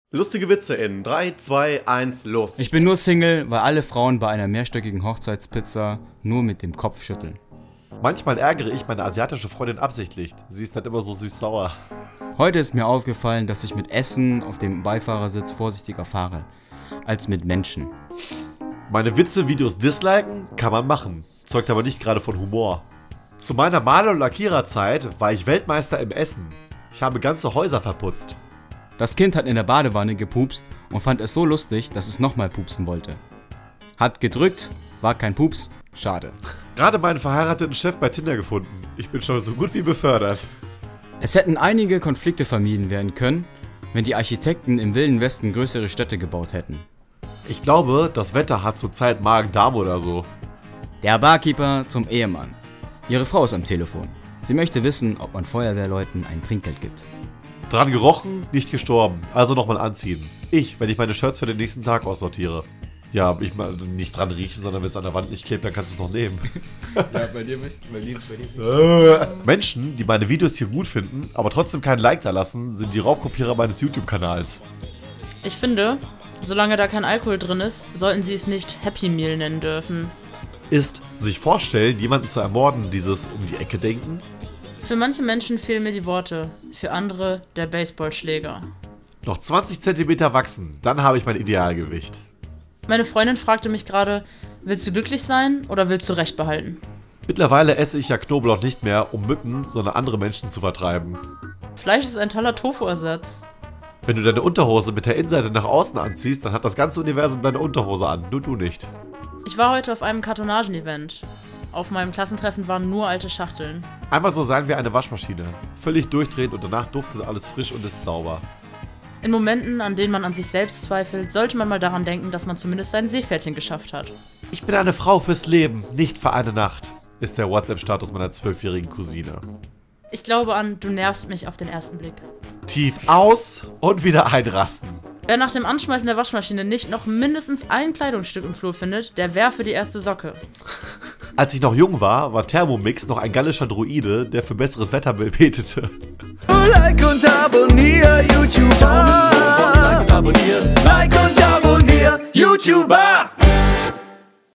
Lustige Witze in 3, 2, 1, los. Ich bin nur Single, weil alle Frauen bei einer mehrstöckigen Hochzeitspizza nur mit dem Kopf schütteln. Manchmal ärgere ich meine asiatische Freundin absichtlich. Sie ist dann immer so süß-sauer. Heute ist mir aufgefallen, dass ich mit Essen auf dem Beifahrersitz vorsichtiger fahre, als mit Menschen. Meine Witze-Videos disliken kann man machen, zeugt aber nicht gerade von Humor. Zu meiner Maler- und Lackiererzeit war ich Weltmeister im Essen. Ich habe ganze Häuser verputzt. Das Kind hat in der Badewanne gepupst und fand es so lustig, dass es nochmal pupsen wollte. Hat gedrückt, war kein Pups, schade. Gerade meinen verheirateten Chef bei Tinder gefunden. Ich bin schon so gut wie befördert. Es hätten einige Konflikte vermieden werden können, wenn die Architekten im Wilden Westen größere Städte gebaut hätten. Ich glaube, das Wetter hat zurzeit Magen-Darm oder so. Der Barkeeper zum Ehemann. Ihre Frau ist am Telefon. Sie möchte wissen, ob man Feuerwehrleuten ein Trinkgeld gibt. Dran gerochen, nicht gestorben. Also nochmal anziehen. Wenn ich meine Shirts für den nächsten Tag aussortiere. Ja, ich mal nicht dran riechen, sondern wenn es an der Wand nicht klebt, dann kannst du es noch nehmen. Ja, bei dir nicht. Menschen, die meine Videos hier gut finden, aber trotzdem keinen Like da lassen, sind die Raubkopierer meines YouTube-Kanals. Ich finde, solange da kein Alkohol drin ist, sollten sie es nicht Happy Meal nennen dürfen. Ist sich vorstellen, jemanden zu ermorden, dieses um die Ecke denken? Für manche Menschen fehlen mir die Worte, für andere der Baseballschläger. Noch 20 cm wachsen, dann habe ich mein Idealgewicht. Meine Freundin fragte mich gerade, willst du glücklich sein oder willst du Recht behalten? Mittlerweile esse ich ja Knoblauch nicht mehr, um Mücken, sondern andere Menschen zu vertreiben. Fleisch ist ein toller Tofu-Ersatz. Wenn du deine Unterhose mit der Innenseite nach außen anziehst, dann hat das ganze Universum deine Unterhose an, nur du nicht. Ich war heute auf einem Kartonagen-Event. Auf meinem Klassentreffen waren nur alte Schachteln. Einmal so sein wie eine Waschmaschine. Völlig durchdrehend und danach duftet alles frisch und ist sauber. In Momenten, an denen man an sich selbst zweifelt, sollte man mal daran denken, dass man zumindest sein Seepferdchen geschafft hat. Ich bin eine Frau fürs Leben, nicht für eine Nacht, ist der WhatsApp-Status meiner 12-jährigen Cousine. Ich glaube an, du nervst mich auf den ersten Blick. Tief aus und wieder einrasten. Wer nach dem Anschmeißen der Waschmaschine nicht noch mindestens ein Kleidungsstück im Flur findet, der wäre für die erste Socke. Als ich noch jung war Thermomix noch ein gallischer Druide, der für besseres Wetter betete. Like und abonnier, YouTuber. Like und abonnier, YouTuber.